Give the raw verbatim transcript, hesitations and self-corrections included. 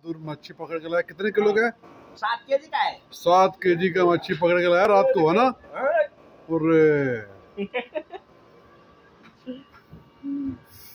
बहादुर मच्छी पकड़ के लाया। कितने किलो का है? सात के जी का है। सात के जी का मच्छी पकड़ के लाया रात को, है ना? और